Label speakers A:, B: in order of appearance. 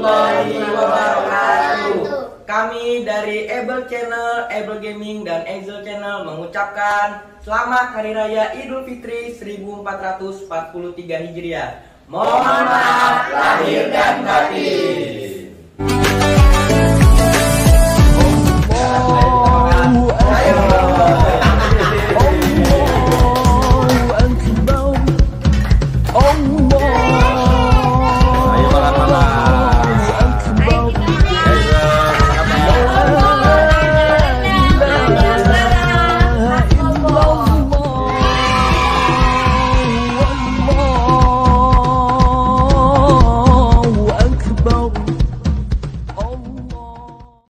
A: warahmatullahi wabarakatuh. Kami dari Able Channel, Able Gaming, dan Excel Channel mengucapkan Selamat Hari Raya Idul Fitri 1443 Hijriah. Mohon maaf lahir dan batin.